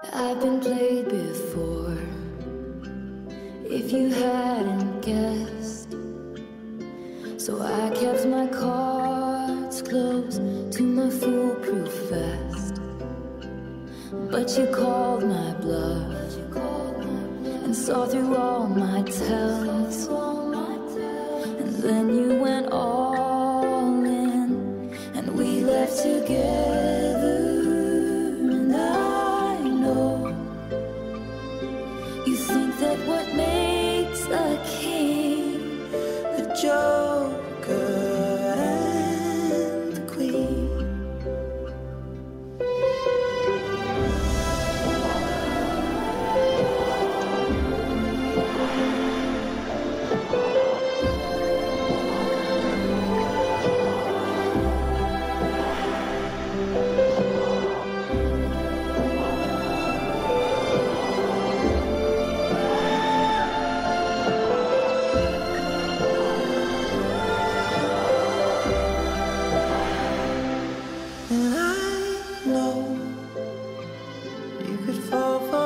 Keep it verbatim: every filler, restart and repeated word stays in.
I've been played before. If you hadn't guessed, so I kept my cards close to my foolproof vest. But you called my bluff and saw through all my tells, and then you went all in, and we left together. And I know you think that what makes a king the joker and the queen. And I know you could fall for